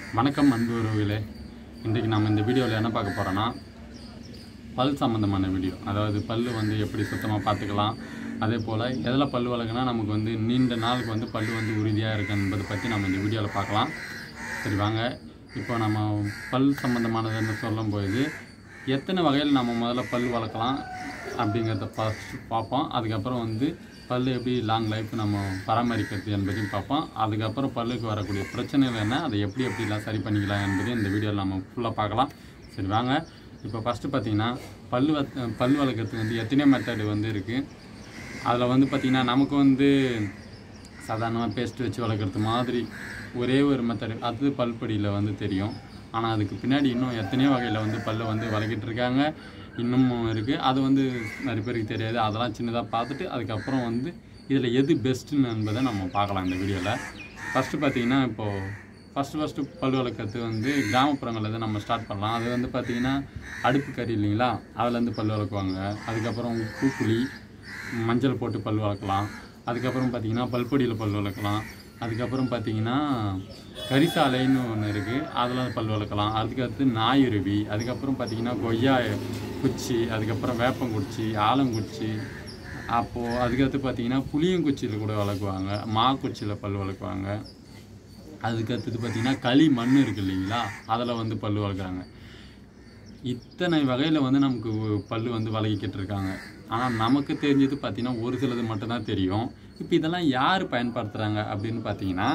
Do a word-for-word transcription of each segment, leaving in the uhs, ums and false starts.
வணக்கம் அன்பு உறவுகளே. இன்றைக்கு நம்ம இந்த வீடியோவில் என்ன பார்க்க போகிறோன்னா பல் சம்மந்தமான வீடியோ. அதாவது பல் வந்து எப்படி சுத்தமாக பார்த்துக்கலாம், அதே போல் எதில் பல் வளர்க்குனா நமக்கு வந்து நீண்ட நாளுக்கு வந்து பல் வந்து உறுதியாக இருக்குது என்பதை பற்றி நம்ம இந்த வீடியோவில் பார்க்கலாம். சரி வாங்க, இப்போ நம்ம பல் சம்மந்தமானதுன்னு சொல்லும்போது எத்தனை வகையில் நம்ம முதல்ல பல் வளர்க்கலாம் அப்படிங்கிறத ஃபஸ்ட்டு பார்ப்போம். அதுக்கப்புறம் வந்து பல் எப்படி லாங் லைஃப் நம்ம பராமரிக்கிறது என்பதையும் பார்ப்போம். அதுக்கப்புறம் பல்லுக்கு வரக்கூடிய பிரச்சனைகள் என்ன, அதை எப்படி எப்படிலாம் சரி பண்ணிக்கலாம் என்பதையும் இந்த வீடியோவில் நம்ம ஃபுல்லாக பார்க்கலாம். சரி வாங்க, இப்போ ஃபஸ்ட்டு பார்த்திங்கன்னா பல் வ பல் வளர்க்குறதுக்கு வந்து எத்தனையோ மெத்தடு வந்து இருக்குது. அதில் வந்து பார்த்திங்கன்னா நமக்கு வந்து சாதாரணமாக பேஸ்ட் வச்சு வளர்க்குறது மாதிரி ஒரே ஒரு மெத்தடு அது பல்பொடியில் வந்து தெரியும். ஆனால் அதுக்கு பின்னாடி இன்னும் எத்தனையோ வகையில் வந்து பல்லை வந்து வளர்க்கிட்டு இருக்காங்க, இன்னமும் இருக்குது. அது வந்து நிறைய பேருக்கு தெரியாது. அதெல்லாம் சின்னதாக பார்த்துட்டு அதுக்கப்புறம் வந்து இதில் எது பெஸ்ட்டுன்னு என்பதை நம்ம பார்க்கலாம் இந்த வீடியோவில். ஃபஸ்ட்டு பார்த்திங்கன்னா இப்போது ஃபஸ்ட்டு ஃபஸ்ட்டு பல் வளர்க்குறது வந்து கிராமப்புறங்களில் தான் நம்ம ஸ்டார்ட் பண்ணலாம். அது வந்து பார்த்திங்கன்னா அடுப்பு கறி இல்லைங்களா, அதுலேருந்து பல் வளர்க்குவாங்க. அதுக்கப்புறம் உப்பு புளி மஞ்சள் போட்டு பல் வளர்க்கலாம். அதுக்கப்புறம் பார்த்திங்கன்னா பல்பொடியில் பல் வளர்க்கலாம். அதுக்கப்புறம் பார்த்திங்கன்னா கரிசாலைன்னு ஒன்று இருக்குது, அதில் பல் வளர்க்கலாம். அதுக்கடுத்து நாயுருவி, அதுக்கப்புறம் பார்த்திங்கன்னா கொய்யா குச்சி, அதுக்கப்புறம் வேப்பங்குச்சி, ஆலங்குச்சி, அப்போது அதுக்கடுத்து பார்த்திங்கன்னா புளியங்குச்சியில் கூட வளர்க்குவாங்க, மா குச்சியில் பல் வளர்க்குவாங்க. அதுக்கடுத்தது பார்த்திங்கன்னா களி மண் இருக்குது இல்லைங்களா, அதில் வந்து பல் வளர்க்குறாங்க. இத்தனை வகையில் வந்து நமக்கு பல் வந்து வளர்க்கிட்டு இருக்காங்க. ஆனால் நமக்கு தெரிஞ்சது பார்த்திங்கன்னா ஒரு சிலது மட்டும்தான் தெரியும். இப்போ இதெல்லாம் யார் பயன்படுத்துகிறாங்க அப்படின்னு பார்த்தீங்கன்னா,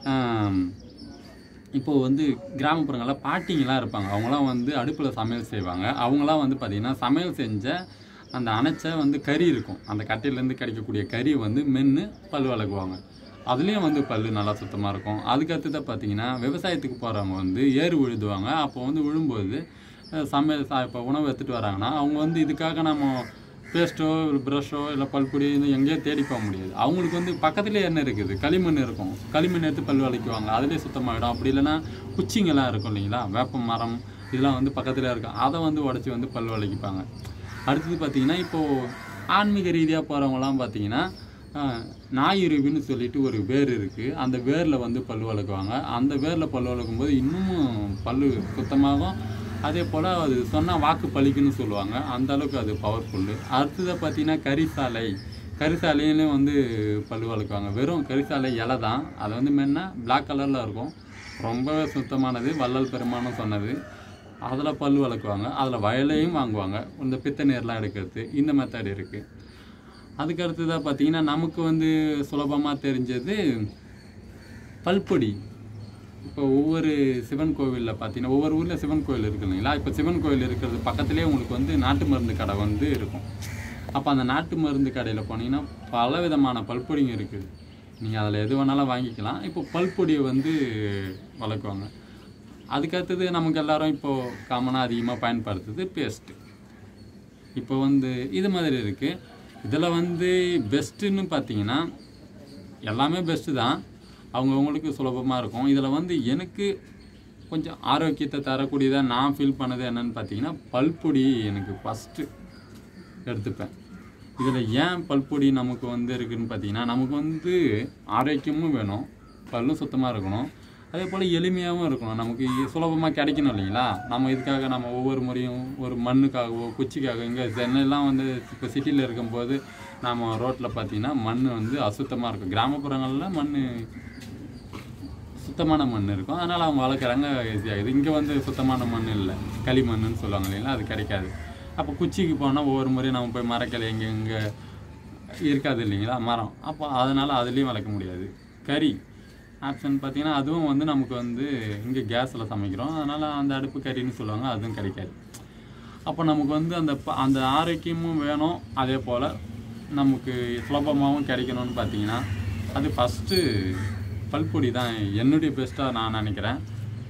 இப்போது வந்து கிராமப்புறங்களில் பாட்டிங்கெலாம் இருப்பாங்க. அவங்களாம் வந்து அடுப்பில் சமையல் செய்வாங்க. அவங்களாம் வந்து பார்த்திங்கன்னா சமையல் செஞ்ச அந்த அணைச்ச வந்து கறி இருக்கும், அந்த கட்டையிலேருந்து கிடைக்கக்கூடிய கறி வந்து மென்று பல் வளர்க்குவாங்க. அதுலேயும் வந்து பல் நல்லா சுத்தமாக இருக்கும். அதுக்கடுத்து பார்த்திங்கன்னா விவசாயத்துக்கு போகிறவங்க வந்து ஏறு உழுதுவாங்க. அப்போ வந்து விழும்போது சமையல் இப்போ உணவு எடுத்துகிட்டு வராங்கன்னா அவங்க வந்து இதுக்காக நம்ம பேஸ்ட்டோ ஒரு ப்ரஷ்ஷோ இல்லை பல்பொடி இது எங்கேயோ தேடி போக முடியாது. அவங்களுக்கு வந்து பக்கத்துலேயே என்ன இருக்குது, களிமண் இருக்கும், களிமண் எடுத்து பல் வளைக்குவாங்க, அதிலே சுத்தமாகிடும். அப்படி இல்லைன்னா குச்சிங்கெல்லாம் இருக்கும் இல்லைங்களா, வேப்ப மரம் இதெல்லாம் வந்து பக்கத்துலேயே இருக்கும், அதை வந்து உடச்சி வந்து பல் வளைக்கிப்பாங்க. அடுத்தது பார்த்திங்கன்னா இப்போது ஆன்மீக ரீதியாக போகிறவங்களாம் பார்த்திங்கன்னா நாயுருவின்னு சொல்லிட்டு ஒரு வேர் இருக்குது, அந்த வேரில் வந்து பல் வளர்க்குவாங்க. அந்த வேரில் பல் வளர்க்கும்போது இன்னமும் பல் சுத்தமாகும். அதே போல் அது சொன்னால் வாக்கு பழிக்குன்னு சொல்லுவாங்க, அந்த அளவுக்கு அது பவர்ஃபுல்லு. அடுத்ததை பார்த்திங்கன்னா கரிசாலை, கரிசாலையிலையும் வந்து பல் வளர்க்குவாங்க. வெறும் கரிசாலை இலை தான், அதை வந்து மென்னா பிளாக் கலரில் இருக்கும், ரொம்பவே சுத்தமானது, வள்ளல் பெருமானும் சொன்னது. அதில் பல் வளர்க்குவாங்க. அதில் வயலையும் வாங்குவாங்க, இந்த பித்த நீர்லாம் எடுக்கிறது. இந்த மெத்தட் இருக்குது. அதுக்கு அடுத்ததாக பார்த்திங்கன்னா நமக்கு வந்து சுலபமாக தெரிஞ்சது பல்பொடி. இப்போ ஒவ்வொரு சிவன் கோவிலில் பார்த்தீங்கன்னா ஒவ்வொரு ஊரில் சிவன் கோவில் இருக்குது இல்லைங்களா. இப்போ சிவன் கோவில் இருக்கிறது பக்கத்துலேயே உங்களுக்கு வந்து நாட்டு மருந்து கடை வந்து இருக்கும். அப்போ அந்த நாட்டு மருந்து கடையில் போனீங்கன்னா பல விதமான பல்பொடிங்க இருக்குது, நீங்கள் அதில் எது வேணாலும் வாங்கிக்கலாம். இப்போ பல்பொடியை வந்து வளர்க்குவாங்க. அதுக்கடுத்தது நமக்கு எல்லோரும் இப்போது காமனாக அதிகமாக பயன்படுத்துது பேஸ்ட்டு. இப்போ வந்து இது மாதிரி இருக்குது. இதில் வந்து பெஸ்ட்டுன்னு பார்த்தீங்கன்னா எல்லாமே பெஸ்ட்டு தான், அவங்கவுங்களுக்கு சுலபமாக இருக்கும். இதில் வந்து எனக்கு கொஞ்சம் ஆரோக்கியத்தை தரக்கூடியதாக நான் ஃபீல் பண்ணது என்னென்னு பார்த்தீங்கன்னா பல்பொடி எனக்கு ஃபஸ்ட்டு எடுத்துப்பேன். இதில் ஏன் பல்பொடி நமக்கு வந்து இருக்குதுன்னு பார்த்தீங்கன்னா நமக்கு வந்து ஆரோக்கியமும் வேணும், பல்லும் சுத்தமாக இருக்கணும், அதே போல் எளிமையாகவும் இருக்கணும், நமக்கு சுலபமாக கிடைக்கணும் இல்லைங்களா. நம்ம இதுக்காக நம்ம ஒவ்வொரு முறையும் ஒரு மண்ணுக்காகவோ குச்சிக்காக, இங்கே சென்னையெல்லாம் வந்து இப்போ சிட்டியில் இருக்கும்போது நம்ம ரோட்டில் பார்த்திங்கன்னா மண் வந்து அசுத்தமாக இருக்கும். கிராமப்புறங்களில் மண் சுத்தமான மண் இருக்கும், அதனால் அவங்க வளர்க்குறாங்க, ஈஸியாகுது. இங்கே வந்து சுத்தமான மண் இல்லை, களிமண்ணுன்னு சொல்லுவாங்க இல்லைங்களா, அது கிடைக்காது. அப்போ குச்சிக்கு போனால் ஒவ்வொரு முறையும் நம்ம போய் மரக்கிளை எங்கே இங்கே இருக்காது இல்லைங்களா மரம், அப்போ அதனால் அதுலேயும் வளர்க்க முடியாது. கறி ஆப்ஷன் பார்த்திங்கன்னா அதுவும் வந்து நமக்கு வந்து இங்கே கேஸில் சமைக்கிறோம், அதனால் அந்த அடுப்பு கறின்னு சொல்லுவாங்க, அதுவும் கிடைக்காது. அப்போ நமக்கு வந்து அந்த அந்த ஆரோக்கியமும் வேணும், அதே போல் நமக்கு சுலபமாகவும் கிடைக்கணும்னு பார்த்திங்கன்னா அது ஃபஸ்ட்டு பல்பொடி தான் என்னுடைய பெஸ்ட்டாக நான் நினைக்கிறேன்.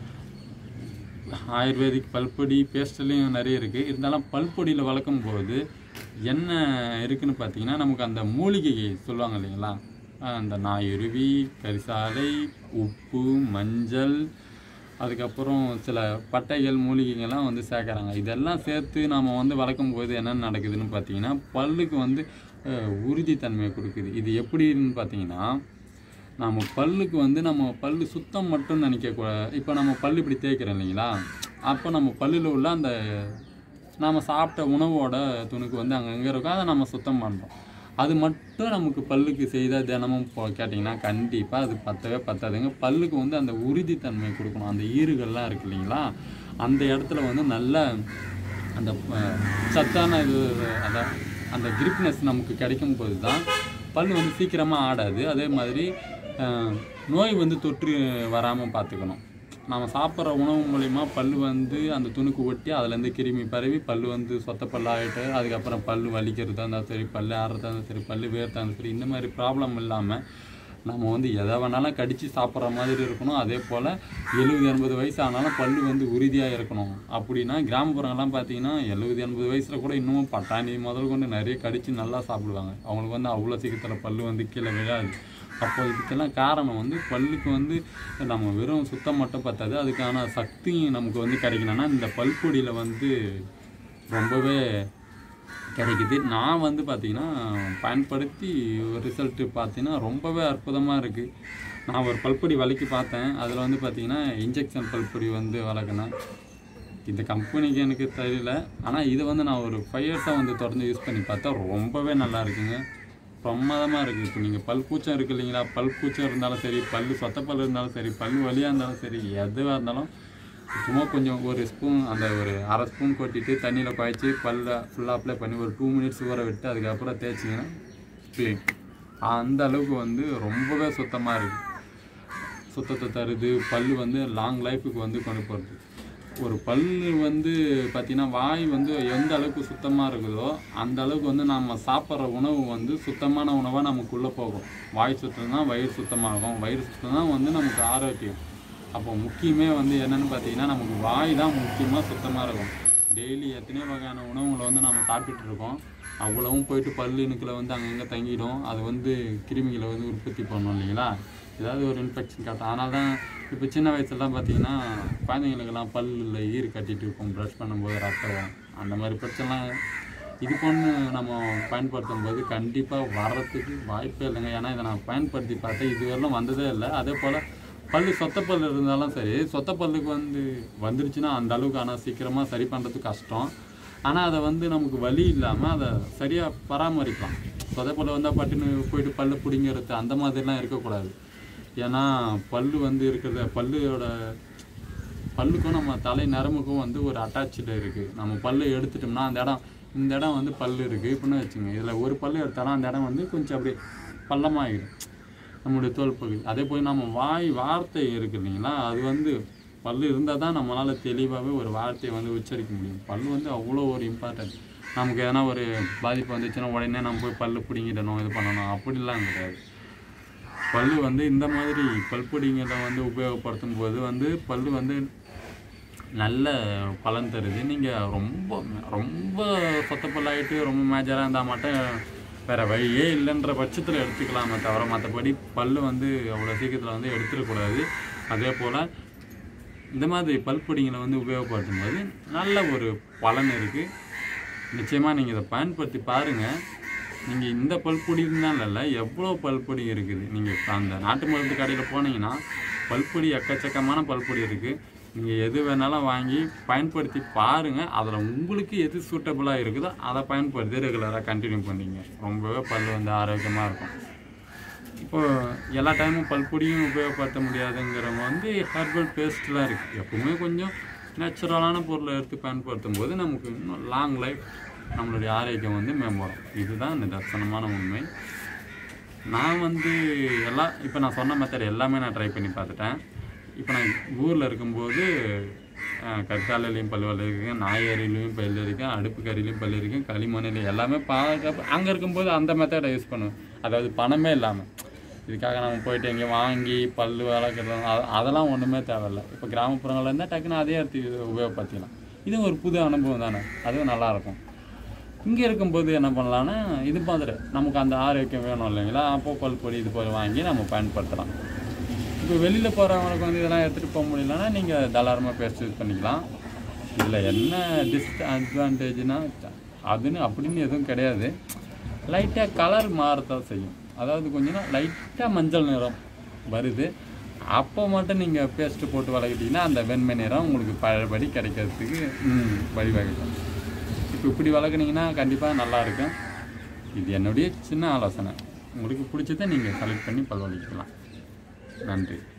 ஆயுர்வேதிக் பல்பொடி பேஸ்ட்லேயும் நிறைய இருக்குது, இருந்தாலும் பல்பொடியில் வளர்க்கும் போது என்ன இருக்குதுன்னு பார்த்திங்கன்னா நமக்கு அந்த மூலிகை சொல்லுவாங்க இல்லைங்களா, அந்த நாயுருவி, கரிசாலை, உப்பு, மஞ்சள், அதுக்கப்புறம் சில பட்டைகள் மூலிகைகள்லாம் வந்து சேர்க்குறாங்க. இதெல்லாம் சேர்த்து நாம் வந்து வளர்க்கும் போது என்னென்ன நடக்குதுன்னு பார்த்தீங்கன்னா பல்லுக்கு வந்து உறுதித்தன்மையை கொடுக்குது. இது எப்படின்னு பார்த்தீங்கன்னா நம்ம பல்லுக்கு வந்து நம்ம பல்லு சுத்தம் மட்டும் நினைக்கக்கூடாது. இப்போ நம்ம பல்லு இப்படி தேய்க்கிறோம் இல்லைங்களா, அப்போ நம்ம பல்லில் உள்ள அந்த நம்ம சாப்பிட்ட உணவோட துணுக்கு வந்து அங்கங்கே இருக்கும், அதை நம்ம சுத்தம் பண்ணுறோம். அது மட்டும் நமக்கு பல்லுக்கு செய்தால் தினமும் போ கேட்டிங்கன்னா கண்டிப்பாக அது பத்தவே பத்தாதுங்க. பல்லுக்கு வந்து அந்த உறுதித்தன்மை கொடுக்கணும். அந்த ஈறுகள்லாம் இருக்குது இல்லைங்களா, அந்த இடத்துல வந்து நல்ல அந்த சத்தான இது அதான் அந்த கிரிப்னஸ் நமக்கு கிடைக்கும் போது தான் பல் வந்து சீக்கிரமாக ஆடாது. அதே மாதிரி நோய் வந்து தொற்று வராமல் பார்த்துக்கணும். நம்ம சாப்பிட்ற உணவு மூலிமா பல் வந்து அந்த துணுக்கு ஒட்டி அதுலேருந்து கிருமி பரவி பல் வந்து சொத்த பல்லாகிட்டு அதுக்கப்புறம் பல் வலிக்கிறதா இருந்தாலும் சரி, பல் ஆடுறதா இருந்தாலும் சரி, பல் வேர்த்தா இருந்தாலும் சரி, இந்த மாதிரி ப்ராப்ளம் இல்லாமல் நம்ம வந்து எதை வேணாலும் கடித்து சாப்பிட்ற மாதிரி இருக்கணும். அதே போல் எழுபது எண்பது வயசு ஆனாலும் பல் வந்து உறுதியாக இருக்கணும். அப்படின்னா கிராமப்புறங்கள்லாம் பார்த்தீங்கன்னா எழுபது எண்பது வயசில் கூட இன்னமும் பட்டாணி முதல் கொண்டு நிறைய கடித்து நல்லா சாப்பிடுவாங்க. அவங்களுக்கு வந்து அவ்வளோ சீக்கிரத்தில் பல் வந்து கீழே விழாது. அப்போ இதுக்கெல்லாம் காரணம் வந்து பல்லுக்கு வந்து நம்ம வெறும் சுத்தம் மட்டும் பத்தாது, அதுக்கான சக்தி நமக்கு வந்து கிடைக்கணும்னா இந்த பல்பொடியில் வந்து ரொம்பவே கிடைக்குது. நான் வந்து பார்த்திங்கன்னா பயன்படுத்தி ரிசல்ட்டு பார்த்தீங்கன்னா ரொம்பவே அற்புதமாக இருக்குது. நான் ஒரு பல்பொடி விலைக்கு பார்த்தேன். அதில் வந்து பார்த்திங்கன்னா இன்ஜெக்ஷன் பல்பொடி வந்து வளர்க்குனேன். இந்த கம்பெனிக்கு எனக்கு தெரியல, ஆனால் இதை வந்து நான் ஒரு ஃபைவ் இயர்ஸாக வந்து தொடர்ந்து யூஸ் பண்ணி பார்த்தா ரொம்பவே நல்லா இருக்குங்க. பிரமாதமாக இருக்குது. இப்போ நீங்கள் பல் கூச்சம் இருக்குது இல்லைங்களா, பல் கூச்சம் இருந்தாலும் சரி, பல் சொத்த பல் இருந்தாலும் சரி, பல் வலியாக இருந்தாலும் சரி, எதுவாக இருந்தாலும் சும்மா கொஞ்சம் ஒரு ஸ்பூன் அந்த ஒரு அரை ஸ்பூன் கொட்டிட்டு தண்ணியில் குழைச்சி பல்ல ஃபுல்லாக அப்ளை பண்ணி ஒரு டூ மினிட்ஸ் ஊற விட்டு அதுக்கப்புறம் தேய்ச்சிங்கன்னா க்ளீன். அந்த அளவுக்கு வந்து ரொம்பவே சுத்தமாக இருக்குது. சுத்தத்தை தருது. பல் வந்து லாங் லைஃபுக்கு வந்து கொண்டு போகிறது. ஒரு பல் வந்து பார்த்திங்கன்னா வாய் வந்து எந்த அளவுக்கு சுத்தமாக இருக்குதோ அந்த அளவுக்கு வந்து நம்ம சாப்பிட்ற உணவு வந்து சுத்தமான உணவாக நமக்குள்ளே போகும். வாய் சுத்தம் தான் வயிறு சுத்தமாகும், வயிறு சுத்தம் தான் வந்து நமக்கு ஆரோக்கியம். அப்போ முக்கியமே வந்து என்னென்னு பார்த்தீங்கன்னா நமக்கு வாய் தான் முக்கியமாக சுத்தமாக இருக்கும். டெய்லி எத்தனையோ வகையான உணவுகளை வந்து நம்ம சாப்பிட்டுட்டு இருக்கோம். அவ்வளவும் போயிட்டு பல் இணுக்கில் வந்து அங்கங்கே தங்கிடும். அது வந்து கிருமிகளை வந்து உற்பத்தி பண்ணணும் இல்லைங்களா, ஏதாவது ஒரு இன்ஃபெக்ஷன் காட்டும். அதனால தான் இப்போ சின்ன வயசுலாம் பார்த்தீங்கன்னா குழந்தைங்களுக்கெல்லாம் பல்லில் ஈறு கட்டிகிட்டு இருக்கும், ப்ரஷ் பண்ணும்போது ரத்தம் அந்த மாதிரி பிரச்சனைலாம் இது பொண்ணு நம்ம பயன்படுத்தும் போது கண்டிப்பாக வர்றதுக்கு வாய்ப்பே இல்லைங்க. ஏன்னா இதை நான் பயன்படுத்தி பார்த்தேன், இதுவரையிலும் வந்ததே இல்லை. அதே போல் பல் சொத்தப்பல் இருந்தாலும் சரி, சொத்தப்பல்லுக்கு வந்து வந்துருச்சுன்னா அந்த அளவுக்கு ஆனால் சீக்கிரமாக சரி பண்ணுறதுக்கு கஷ்டம். ஆனால் அதை வந்து நமக்கு வலி இல்லாமல் அதை சரியாக பராமரிக்கலாம். சொதப்பல் வந்தால் பட்டுன்னு போயிட்டு பல்லு பிடிங்கிறது அந்த மாதிரிலாம் இருக்கக்கூடாது. ஏன்னா பல் வந்து இருக்கிறத பல்லோட பல்லுக்கும் நம்ம தலை நரம்புக்கும் வந்து ஒரு அட்டாச்சு இருக்குது. நம்ம பல்லு எடுத்துட்டோம்னா அந்த இடம் இந்த இடம் வந்து பல் இருக்குது இப்படின்னு வச்சுங்க, இதில் ஒரு பல் எடுத்தாலும் அந்த இடம் வந்து கொஞ்சம் அப்படியே பள்ளமாகிடும் நம்மளுடைய தோல் பகுதி. அதே போய் நம்ம வாய் வார்த்தை இருக்குது இல்லைங்களா, அது வந்து பல் இருந்தால் தான் நம்மளால் தெளிவாகவே ஒரு வார்த்தையை வந்து உச்சரிக்க முடியும். பல் வந்து அவ்வளோ ஒரு இம்பார்ட்டன்ட். நமக்கு எதனா ஒரு பாதிப்பு வந்துச்சுன்னா உடனே நம்ம போய் பல் பிடிங்கிடணும், இது பண்ணணும் அப்படிலாம் கிடையாது. பல் வந்து இந்த மாதிரி பல்பொடிங்களை வந்து உபயோகப்படுத்தும் போது வந்து பல் வந்து நல்ல பலன் தருது. நீங்கள் ரொம்ப ரொம்ப சொத்தப்பல்லாகிட்டு ரொம்ப மேஜராக இருந்தால் மட்டும் வேறு வழியே இல்லைன்ற பட்சத்தில் எடுத்துக்கலாமே தவிர மற்றபடி பல் வந்து அவ்வளோ சீக்கிரத்தில் வந்து எடுத்துடக்கூடாது. அதே போல் இந்த மாதிரி பல்பொடிங்களை வந்து உபயோகப்படுத்தும் போது நல்ல ஒரு பலன் இருக்குது. நிச்சயமாக நீங்கள் இதை பயன்படுத்தி பாருங்கள். நீங்கள் இந்த பல்பொடி இருந்தாலும் இல்லை, எவ்வளோ பல்பொடி இருக்குது. நீங்கள் இப்போ அந்த நாட்டு மருந்து கடையில் போனீங்கன்னா பல்பொடி எக்கச்சக்கமான பல்பொடி இருக்குது. நீங்கள் எது வேணாலும் வாங்கி பயன்படுத்தி பாருங்கள். அதில் உங்களுக்கு எது சூட்டபுளாக இருக்குதோ அதை பயன்படுத்தி ரெகுலராக கண்டினியூ பண்ணிங்க. ரொம்பவே பல் வந்து ஆரோக்கியமாக இருக்கும். இப்போது எல்லா டைமும் பல்பொடியும் உபயோகப்படுத்த முடியாதுங்கிறவங்க வந்து ஹெர்பல் பேஸ்ட்லாம் இருக்குது. எப்பவுமே கொஞ்சம் நேச்சுரலான பொருளை எடுத்து பயன்படுத்தும் போது நமக்கு இன்னும் லாங் லைஃப் நம்மளுடைய ஆரோக்கியம் வந்து மேம்படும். இதுதான் நிதர்சனமான உண்மை. நான் வந்து எல்லாம் இப்போ நான் சொன்ன மெத்தட் எல்லாமே நான் ட்ரை பண்ணி பார்த்துட்டேன். இப்போ நான் ஊரில் இருக்கும்போது கற்காலையிலையும் பல் வலிருக்கேன், நாயரிலையும் பல் இருக்கேன், அடுப்பு கறிலையும் பல் இருக்கேன், களிமண்ணிலையும் எல்லாமே பாதுகாப்பு. அங்கே இருக்கும்போது அந்த மெத்தடை யூஸ் பண்ணுவேன். அதாவது பணமே இல்லாமல் இதுக்காக நம்ம போயிட்டு எங்கேயும் வாங்கி பல் வளர்க்குறது அதெல்லாம் ஒன்றுமே தேவையில்லை. இப்போ கிராமப்புறங்களில் இருந்தால் டக்குன்னு அதே எடுத்து உபயோகப்படுத்திக்கலாம். இதுவும் ஒரு புது அனுபவம் தானே, அதுவும் நல்லாயிருக்கும். இங்கே இருக்கும்போது என்ன பண்ணலான்னா இது மாதிரி நமக்கு அந்த ஆரோக்கியம் வேணும் இல்லைங்களா, அப்போ பல் பொடி இது போல் வாங்கி நம்ம பயன்படுத்தலாம். இப்போ வெளியில் போகிறவங்களுக்கு வந்து இதெல்லாம் எடுத்துகிட்டு போக முடியலன்னா நீங்கள் தாராளமாக பேஸ்ட் யூஸ் பண்ணிக்கலாம். இதில் என்ன டிஸ்அட்வான்டேஜ்னால் அதுன்னு அப்படின்னு எதுவும் கிடையாது. லைட்டாக கலர் மாறத்தான் செய்யும். அதாவது கொஞ்சம் லைட்டாக மஞ்சள் நிறம் வருது. அப்போ மட்டும் நீங்கள் பேஸ்ட்டு போட்டு வளர்க்கிட்டிங்கன்னா அந்த வெண்மை நிறம் உங்களுக்கு பழையபடி கிடைக்கிறதுக்கு வழிவகுக்கும். இப்போ இப்படி வளர்க்குனீங்கன்னா கண்டிப்பாக நல்லாயிருக்கும். இது என்னுடைய சின்ன ஆலோசனை. உங்களுக்கு பிடிச்சதை நீங்கள் செலக்ட் பண்ணி பல் வளர்க்கலாம். நன்றி.